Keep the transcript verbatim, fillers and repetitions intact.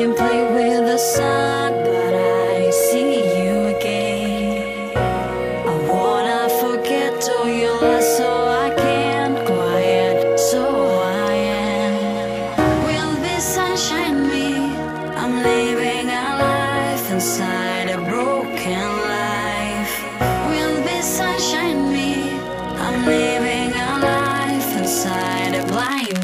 can play with the sun, but I see you again. I wanna forget all your lies, so I can't quiet, so I am. Will be sunshine me? I'm living a life inside a broken life. Will be sunshine me? I'm living a life inside a blind